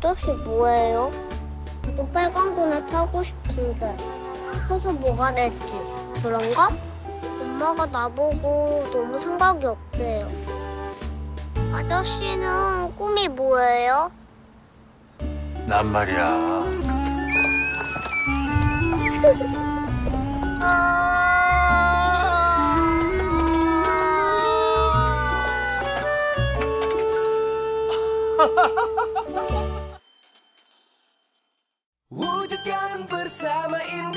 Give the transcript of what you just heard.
아저씨 뭐예요? 나도 빨간 거나 타고 싶은데 커서 뭐가 될지 그런가? 엄마가 나보고 너무 생각이 없대요. 아저씨는 꿈이 뭐예요? 난 말이야. Wujudkan bersama indah